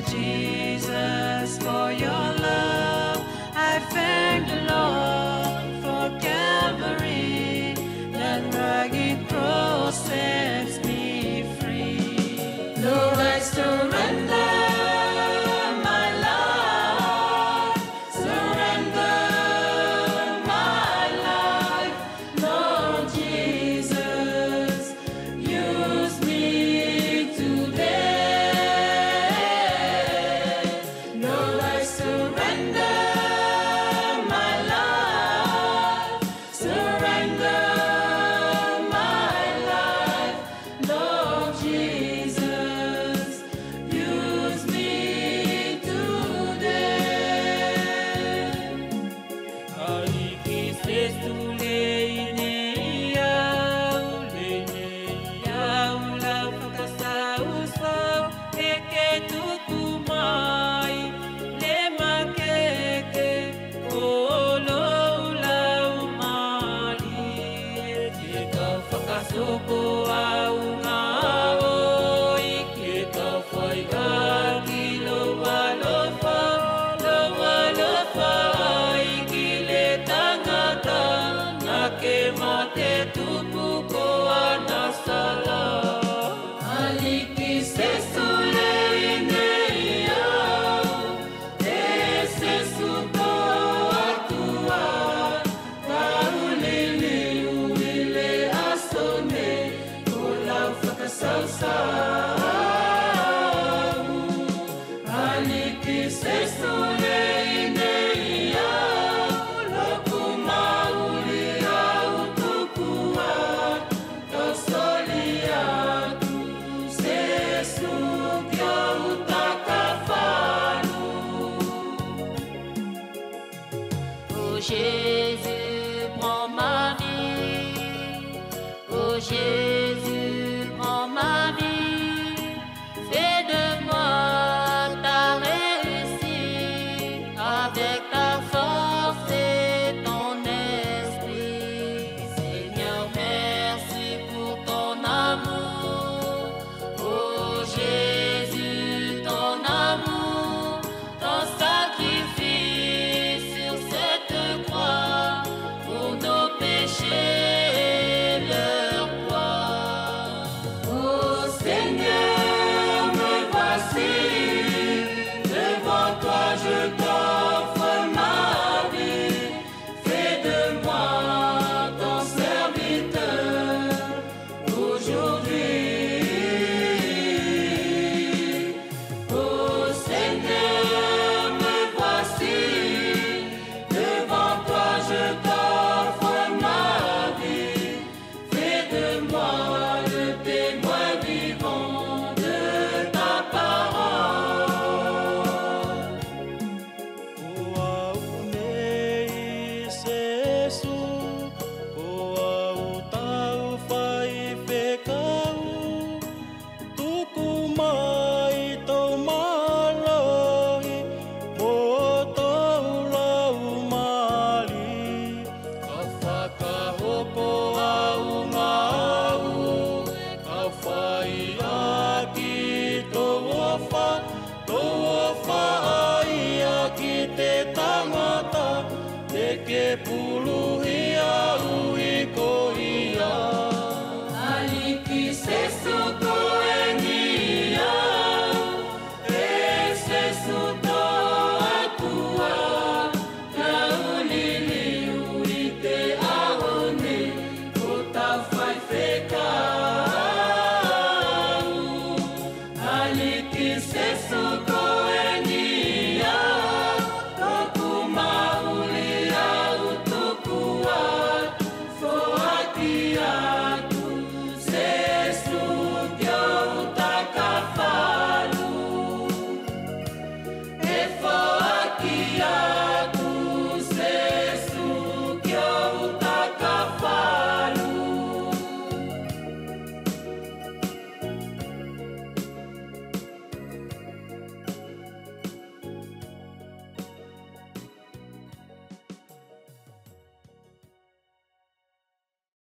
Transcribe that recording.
Jesus, for your love. I thank the Lord for Calvary. That rugged cross sets me free. Lord, I surrender my life. Surrender my life. Lord Jesus, use me today. Lord, I surrender my life. Surrender my life. Lord Jesus, use me Jésus, prends ma vie. Oh Jésus, prends ma vie. Fais de moi ta réussite avec ta force et ton esprit. Seigneur, merci pour ton amour. Oh Jésus, ton amour, ton sacrifice sur cette croix pour nos péchés, leur poids. Oh Seigneur, me voici, devant toi je t'offre ma vie. Fais de moi ton serviteur aujourd'hui. Oh Seigneur, me voici, devant toi je t'offre ma vie. Fais de moi le témoin vivant de ta parole. Te tangata, te que